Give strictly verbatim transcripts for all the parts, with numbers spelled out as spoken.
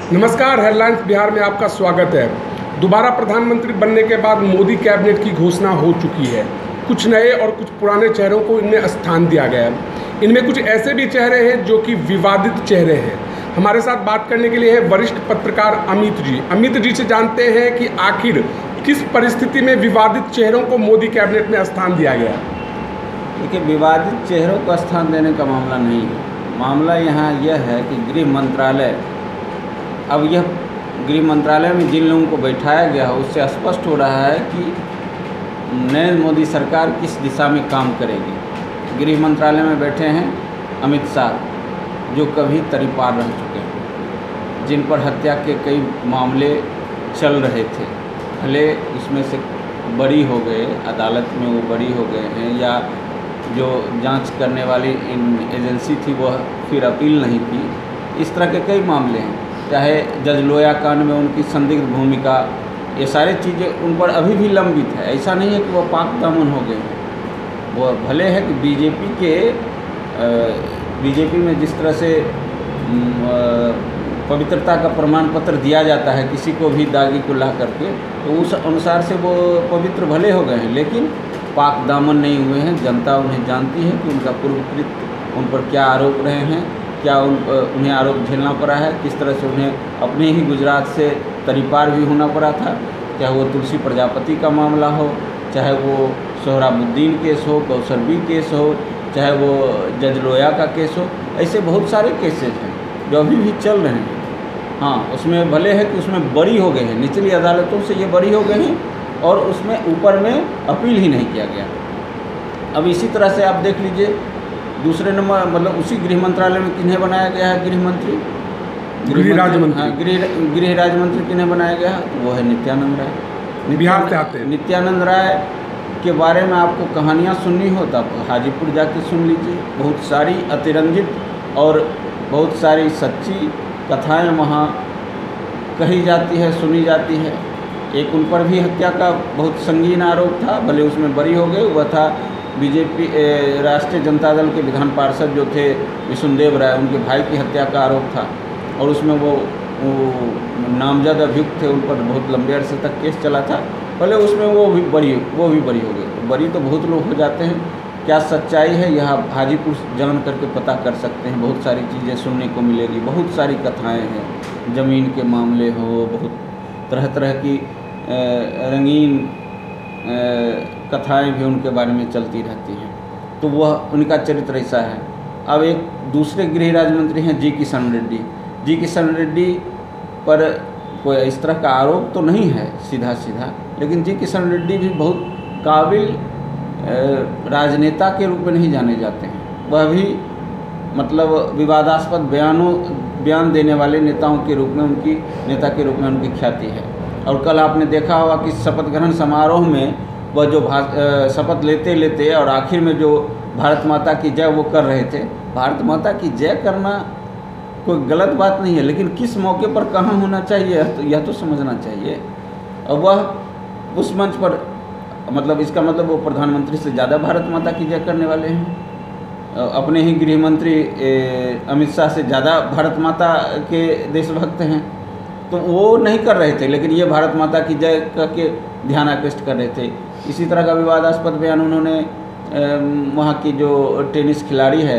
नमस्कार, हेडलाइंस बिहार में आपका स्वागत है। दोबारा प्रधानमंत्री बनने के बाद मोदी कैबिनेट की घोषणा हो चुकी है। कुछ नए और कुछ पुराने चेहरों को इनमें स्थान दिया गया है। इनमें कुछ ऐसे भी चेहरे हैं जो कि विवादित चेहरे हैं। हमारे साथ बात करने के लिए है वरिष्ठ पत्रकार अमित जी। अमित जी से जानते हैं कि आखिर किस परिस्थिति में विवादित चेहरों को मोदी कैबिनेट में स्थान दिया गया। देखिए, विवादित चेहरों को स्थान देने का मामला नहीं है। मामला यहाँ यह है कि गृह मंत्रालय, अब यह गृह मंत्रालय में जिन लोगों को बैठाया गया है उससे स्पष्ट हो रहा है कि नए मोदी सरकार किस दिशा में काम करेगी। गृह मंत्रालय में बैठे हैं अमित शाह, जो कभी तरीपार रह चुके हैं, जिन पर हत्या के कई मामले चल रहे थे। भले उसमें से बरी हो गए, अदालत में वो बरी हो गए हैं, या जो जांच करने वाली एजेंसी थी वह फिर अपील नहीं की। इस तरह के कई मामले हैं। चाहे जज लोया कांड में उनकी संदिग्ध भूमिका, ये सारी चीज़ें उन पर अभी भी लंबित है। ऐसा नहीं है कि वह पाक दामन हो गए हैं। वो भले है कि बीजेपी के बीजेपी में जिस तरह से पवित्रता का प्रमाण पत्र दिया जाता है किसी को भी दागी को ला करके, तो उस अनुसार से वो पवित्र भले हो गए हैं, लेकिन पाक दामन नहीं हुए हैं। जनता उन्हें जानती है कि उनका पूर्वकृत उन पर क्या आरोप रहे हैं, क्या उन उन्हें आरोप झेलना पड़ा है, किस तरह से उन्हें अपने ही गुजरात से तरीपार भी होना पड़ा था। चाहे वो तुलसी प्रजापति का मामला हो, चाहे वो सोहराबुद्दीन केस हो, कौसरबी केस हो, चाहे वो जज लोया का केस हो, ऐसे बहुत सारे केसेज हैं जो अभी भी चल रहे हैं। हाँ, उसमें भले है कि उसमें बरी हो गए हैं, निचली अदालतों से ये बरी हो गए हैं, और उसमें ऊपर में अपील ही नहीं किया गया। अब इसी तरह से आप देख लीजिए, दूसरे नंबर मतलब उसी गृह मंत्रालय में किन्हें बनाया गया है गृह मंत्री, गृह राज्य मंत्री, हाँ, गृह गृह राज्य मंत्री किन्हें बनाया गया है, तो वो है नित्यानंद राय। बिहार से आते हैं। नित्यानंद राय के बारे में आपको कहानियाँ सुननी हो तो आप हाजीपुर जाके सुन लीजिए। बहुत सारी अतिरंजित और बहुत सारी सच्ची कथाएँ वहाँ कही जाती है, सुनी जाती है। एक उन पर भी हत्या का बहुत संगीन आरोप था, भले उसमें बरी हो गए। वह था बीजेपी राष्ट्रीय जनता दल के विधान पार्षद जो थे विष्णुदेव राय, उनके भाई की हत्या का आरोप था, और उसमें वो, वो नामजद अभियुक्त थे, उन पर बहुत लंबे अरसे तक केस चला था। भले उसमें वो भी बरी वो भी बरी हो गए। तो बरी तो बहुत लोग हो जाते हैं। क्या सच्चाई है यह हाजीपुर जान करके पता कर सकते हैं। बहुत सारी चीज़ें सुनने को मिलेगी, बहुत सारी कथाएँ हैं, ज़मीन के मामले हो, बहुत तरह तरह की रंगीन कथाएं भी उनके बारे में चलती रहती हैं। तो वह उनका चरित्र ऐसा है। अब एक दूसरे गृह राज्य मंत्री हैं जी किशन रेड्डी। जी किशन रेड्डी पर कोई इस तरह का आरोप तो नहीं है सीधा सीधा, लेकिन जी किशन रेड्डी भी बहुत काबिल राजनेता के रूप में नहीं जाने जाते हैं। वह भी मतलब विवादास्पद बयानों बयान देने वाले नेताओं के रूप में उनकी नेता के रूप में उनकी ख्याति है। और कल आपने देखा होगा कि शपथ ग्रहण समारोह में वह जो शपथ लेते लेते और आखिर में जो भारत माता की जय वो कर रहे थे। भारत माता की जय करना कोई गलत बात नहीं है, लेकिन किस मौके पर कहाँ होना चाहिए तो यह तो समझना चाहिए। और वह उस मंच पर मतलब इसका मतलब वो प्रधानमंत्री से ज़्यादा भारत माता की जय करने वाले हैं। अपने ही गृह मंत्री अमित शाह से ज़्यादा भारत माता के देशभक्त हैं। तो वो नहीं कर रहे थे, लेकिन ये भारत माता की जय करके ध्यान आकृष्ट कर रहे थे। इसी तरह का विवादास्पद बयान उन्होंने वहाँ की जो टेनिस खिलाड़ी है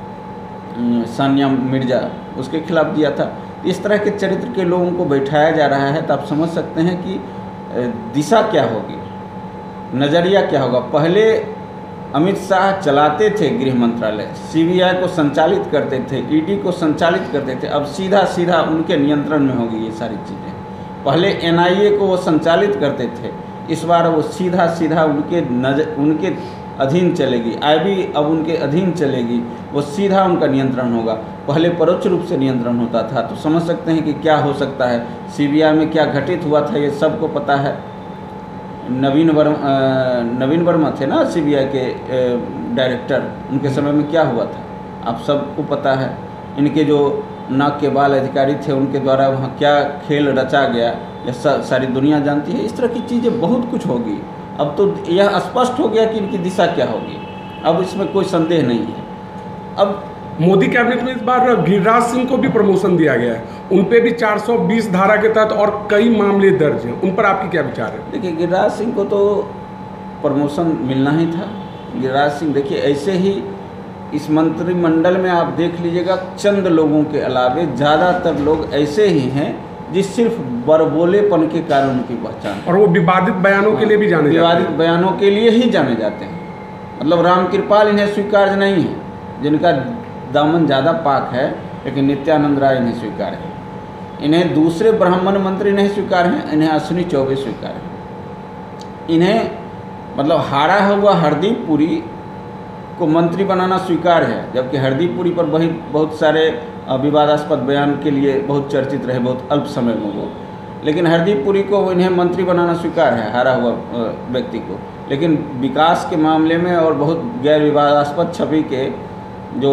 सानिया मिर्जा, उसके खिलाफ दिया था। इस तरह के चरित्र के लोगों को बैठाया जा रहा है, तो आप समझ सकते हैं कि दिशा क्या होगी, नज़रिया क्या होगा। पहले अमित शाह चलाते थे गृह मंत्रालय, सीबीआई को संचालित करते थे, ईडी को संचालित करते थे। अब सीधा सीधा उनके नियंत्रण में होगी ये सारी चीज़ें। पहले एनआईए को वो संचालित करते थे, इस बार वो सीधा सीधा उनके नजर उनके अधीन चलेगी। आईबी अब उनके अधीन चलेगी, वो सीधा उनका नियंत्रण होगा। पहले परोक्ष रूप से नियंत्रण होता था। तो समझ सकते हैं कि क्या हो सकता है। सीबीआई में क्या घटित हुआ था ये सबको पता है। नवीन वर्मा नवीन वर्मा थे ना सीबीआई के डायरेक्टर, उनके समय में क्या हुआ था आप सबको पता है। इनके जो नाक के बाल अधिकारी थे उनके द्वारा वहाँ क्या खेल रचा गया यह सारी दुनिया जानती है। इस तरह की चीज़ें बहुत कुछ होगी। अब तो यह स्पष्ट हो गया कि इनकी दिशा क्या होगी, अब इसमें कोई संदेह नहीं है। अब मोदी कैबिनेट में इस बार गिरिराज सिंह को भी प्रमोशन दिया गया है, उन पे भी चार सौ बीस धारा के तहत और कई मामले दर्ज हैं, उन पर आपकी क्या विचार है? देखिए, गिरिराज सिंह को तो प्रमोशन मिलना ही था। गिरिराज सिंह देखिए, ऐसे ही इस मंत्रिमंडल में आप देख लीजिएगा, चंद लोगों के अलावे ज़्यादातर लोग ऐसे ही हैं जिस सिर्फ बरबोलेपन के कारण उनकी पहचान, और वो विवादित बयानों के लिए भी जाने जाते हैं। विवादित बयानों के लिए ही जाने जाते हैं। मतलब रामकृपाल इन्हें स्वीकार्य नहीं है, जिनका दामन ज़्यादा पाक है, लेकिन नित्यानंद राय इन्हें स्वीकार है। इन्हें दूसरे ब्राह्मण मंत्री नहीं स्वीकार हैं, इन्हें अश्विनी चौबे स्वीकार है। इन्हें मतलब हारा हुआ हरदीप पुरी को मंत्री बनाना स्वीकार है, जबकि हरदीप पुरी पर वही बहुत सारे विवादास्पद बयान के लिए बहुत चर्चित रहे बहुत अल्प समय में वो, लेकिन हरदीप पुरी को इन्हें मंत्री बनाना स्वीकार है, हारा हुआ व्यक्ति को। लेकिन विकास के मामले में और बहुत गैर विवादास्पद छवि के जो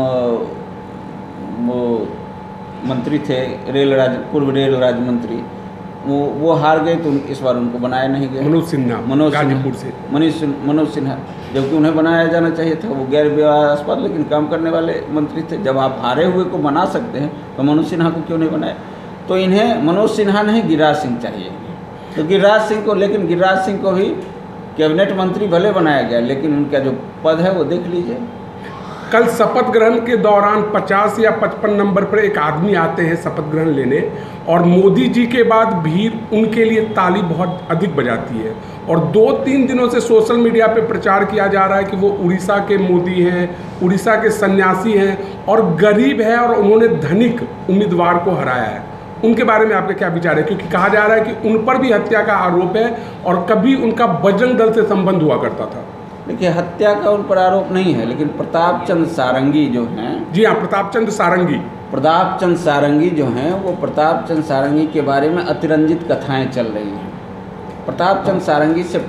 वो मंत्री थे, रेल राज्य पूर्व रेल राज्य मंत्री, वो वो हार गए, तो इस बार उनको बनाया नहीं गया। मनोज सिन्हा, मनोज गाजीपुर से मनीष मनोज सिन्हा, जबकि उन्हें बनाया जाना चाहिए था। वो गैर विवादास्पद लेकिन काम करने वाले मंत्री थे। जब आप हारे हुए को बना सकते हैं तो मनोज सिन्हा को क्यों नहीं बनाया? तो इन्हें मनोज सिन्हा नहीं, गिरिराज सिंह चाहिए। तो गिरिराज सिंह को, लेकिन गिरिराज सिंह को भी कैबिनेट मंत्री भले बनाया गया, लेकिन उनका जो पद है वो देख लीजिए। कल शपथ ग्रहण के दौरान पचास या पचपन नंबर पर एक आदमी आते हैं शपथ ग्रहण लेने, और मोदी जी के बाद भीड़ उनके लिए ताली बहुत अधिक बजाती है। और दो तीन दिनों से सोशल मीडिया पे प्रचार किया जा रहा है कि वो उड़ीसा के मोदी हैं, उड़ीसा के सन्यासी हैं और गरीब है, और उन्होंने धनिक उम्मीदवार को हराया है। उनके बारे में आपके क्या विचार है? क्योंकि कहा जा रहा है कि उन पर भी हत्या का आरोप है और कभी उनका बजरंग दल से संबंध हुआ करता था। देखिए, हत्या का उन पर आरोप नहीं है, लेकिन प्रताप चंद्र सारंगी जो हैं, जी हाँ, प्रताप चंद्र सारंगी प्रताप चंद्र सारंगी जो हैं, वो प्रताप चंद्र सारंगी के बारे में अतिरंजित कथाएं चल रही हैं। प्रताप चंद्र सारंगी से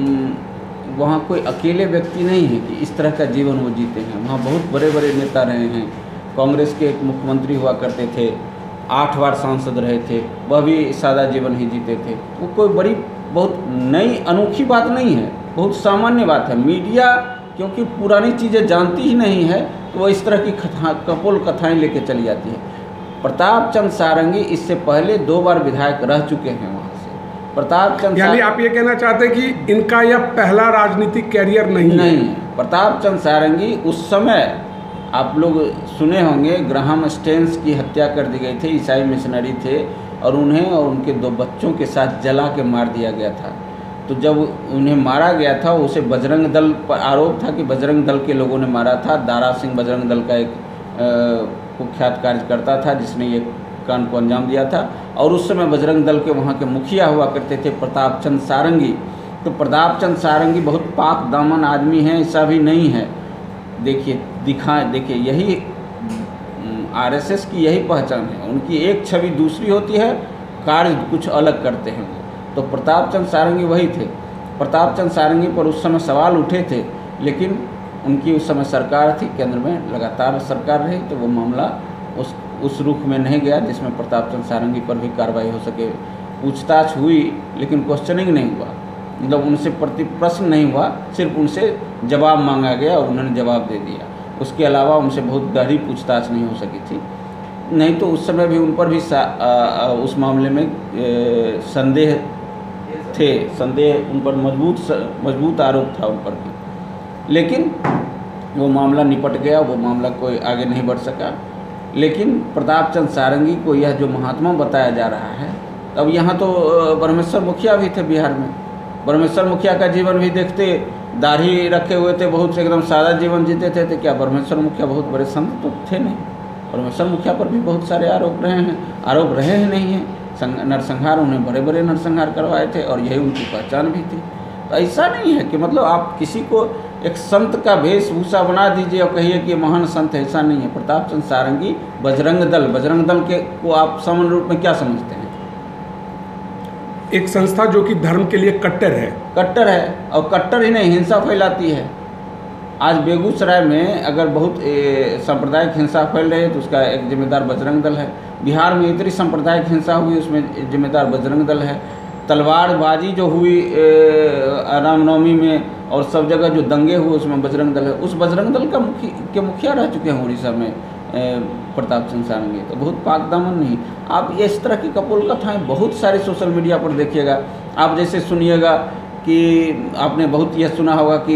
वहाँ कोई अकेले व्यक्ति नहीं है कि इस तरह का जीवन वो जीते हैं। वहाँ बहुत बड़े बड़े नेता रहे हैं। कांग्रेस के एक मुख्यमंत्री हुआ करते थे, आठ बार सांसद रहे थे, वह भी सादा जीवन ही जीते थे। वो कोई बड़ी बहुत नई अनोखी बात नहीं है, बहुत सामान्य बात है। मीडिया क्योंकि पुरानी चीज़ें जानती ही नहीं है, तो वो इस तरह की कथा कपोल कथाएं लेके चली जाती है। प्रताप चंद्र सारंगी इससे पहले दो बार विधायक रह चुके हैं वहाँ से। प्रताप चंद्र यानी आप ये कहना चाहते हैं कि इनका यह पहला राजनीतिक कैरियर नहीं, नहीं है। प्रताप चंद्र सारंगी उस समय आप लोग सुने होंगे, ग्राहम स्टेन्स की हत्या कर दी गई थी, ईसाई मिशनरी थे, और उन्हें और उनके दो बच्चों के साथ जला के मार दिया गया था। तो जब उन्हें मारा गया था, उसे बजरंग दल पर आरोप था कि बजरंग दल के लोगों ने मारा था। दारा सिंह बजरंग दल का एक कुख्यात कार्यकर्ता था जिसने ये कांड को अंजाम दिया था, और उस समय बजरंग दल के वहाँ के मुखिया हुआ करते थे प्रताप चंद्र सारंगी। तो प्रताप चंद्र सारंगी बहुत पाक दामन आदमी हैं, ऐसा भी नहीं है। देखिए दिखा देखिए यही आरएसएस की यही पहचान है, उनकी एक छवि दूसरी होती है, कार्य कुछ अलग करते हैं वो। तो प्रताप चंद्र सारंगी वही थे। प्रताप चंद्र सारंगी पर उस समय सवाल उठे थे, लेकिन उनकी उस समय सरकार थी, केंद्र में लगातार सरकार रही, तो वो मामला उस उस रुख में नहीं गया जिसमें प्रताप चंद्र सारंगी पर भी कार्रवाई हो सके। पूछताछ हुई लेकिन क्वेश्चनिंग नहीं हुआ, मतलब उनसे प्रति प्रश्न नहीं हुआ, सिर्फ उनसे जवाब मांगा गया और उन्होंने जवाब दे दिया। उसके अलावा उनसे बहुत गहरी पूछताछ नहीं हो सकी थी। नहीं तो उस समय भी उन पर भी सा, आ, आ, उस मामले में ए, संदेह थे, संदेह उन पर मजबूत मजबूत आरोप था उन पर भी, लेकिन वो मामला निपट गया, वो मामला कोई आगे नहीं बढ़ सका। लेकिन प्रताप चंद्र सारंगी को यह जो महात्मा बताया जा रहा है, अब यहाँ तो ब्रह्मेश्वर मुखिया भी थे बिहार में। ब्रह्मेश्वर मुखिया का जीवन भी देखते, दाढ़ी रखे हुए थे, बहुत से एकदम सादा जीवन जीते थे। तो क्या ब्रह्मेश्वर मुखिया बहुत बड़े संत तो थे नहीं? ब्रह्मेश्वर मुखिया पर भी बहुत सारे आरोप रहे हैं, आरोप रहे ही नहीं हैं। नरसंहार, उन्हें बड़े बड़े नरसंहार करवाए थे और यही उनकी पहचान भी थी। तो ऐसा नहीं है कि मतलब आप किसी को एक संत का वेशभूषा बना दीजिए और कहिए कि महान संत है, ऐसा नहीं है। प्रताप चंद्र सारंगी बजरंग दल बजरंग दल के को आप सामान्य रूप में क्या समझते हैं? एक संस्था जो कि धर्म के लिए कट्टर है। कट्टर है, और कट्टर ही नहीं, हिंसा फैलाती है। आज बेगूसराय में अगर बहुत सांप्रदायिक हिंसा फैल रही है तो उसका एक जिम्मेदार बजरंग दल है। बिहार में इतनी सांप्रदायिक हिंसा हुई, उसमें जिम्मेदार बजरंग दल है। तलवारबाजी जो हुई रामनवमी में और सब जगह जो दंगे हुए उसमें बजरंग दल है, उस बजरंग दल का मुखी के मुखिया रह चुके हैं उड़ीसा में प्रताप सिंह सारंगी। तो बहुत पाक दामन नहीं। आप ये इस तरह की कपोल कथाएँ बहुत सारे सोशल मीडिया पर देखिएगा। आप जैसे सुनिएगा कि आपने बहुत यह सुना होगा कि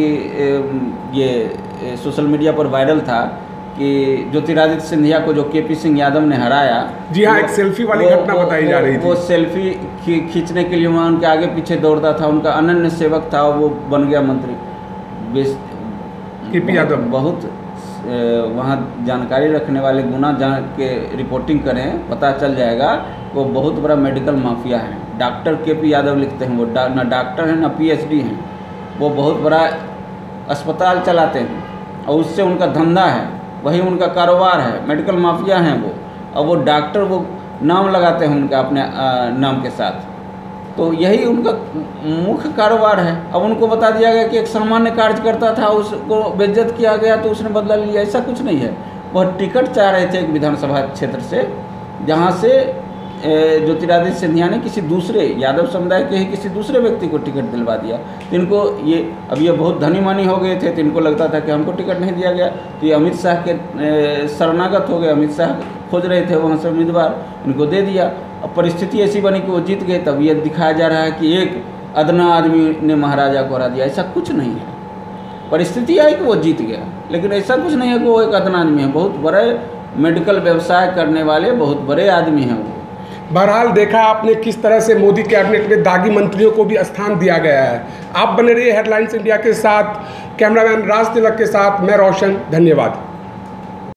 ये सोशल मीडिया पर वायरल था कि ज्योतिरादित्य सिंधिया को जो के पी सिंह यादव ने हराया। जी हाँ, एक सेल्फी वाली घटना बताई जा रही थी। वो सेल्फी खींचने के लिए वहाँ उनके आगे पीछे दौड़ता था, उनका अनन्य सेवक था, वो बन गया मंत्री। के पी यादव बहुत वहाँ जानकारी रखने वाले गुना जान के रिपोर्टिंग करें, पता चल जाएगा वो बहुत बड़ा मेडिकल माफिया है। डॉक्टर के पी यादव लिखते हैं, वो डा, ना डॉक्टर हैं ना पी एच डी हैं, वो बहुत बड़ा अस्पताल चलाते हैं और उससे उनका धंधा है, वही उनका कारोबार है, मेडिकल माफिया हैं वो। और वो डॉक्टर वो नाम लगाते हैं उनका अपने आ, नाम के साथ, तो यही उनका मुख्य कारोबार है। अब उनको बता दिया गया कि एक सामान्य कार्यकर्ता था, उसको बेइज्जत किया गया तो उसने बदला लिया, ऐसा कुछ नहीं है। वह टिकट चाह रहे थे एक विधानसभा क्षेत्र से, जहाँ से ज्योतिरादित्य सिंधिया ने किसी दूसरे यादव समुदाय के ही किसी दूसरे व्यक्ति को टिकट दिलवा दिया। तो इनको ये अब ये बहुत धनी मानी हो गए थे, तो इनको लगता था कि हमको टिकट नहीं दिया गया, तो ये अमित शाह के शरणागत हो गए। अमित शाह खोज रहे थे वहाँ से उम्मीदवार, इनको दे दिया। अब परिस्थिति ऐसी बनी कि वो जीत गए। तब ये दिखाया जा रहा है कि एक अदना आदमी ने महाराजा को हरा दिया, ऐसा कुछ नहीं है। परिस्थिति आई कि वो जीत गया, लेकिन ऐसा कुछ नहीं है कि वो एक अदना आदमी है। बहुत बड़े मेडिकल व्यवसाय करने वाले बहुत बड़े आदमी हैं वो। बहरहाल देखा आपने किस तरह से मोदी कैबिनेट में दागी मंत्रियों को भी स्थान दिया गया है। आप बने रहिए हेडलाइंस इंडिया के साथ। कैमरामैन राज तिलक के साथ मैं रोशन, धन्यवाद।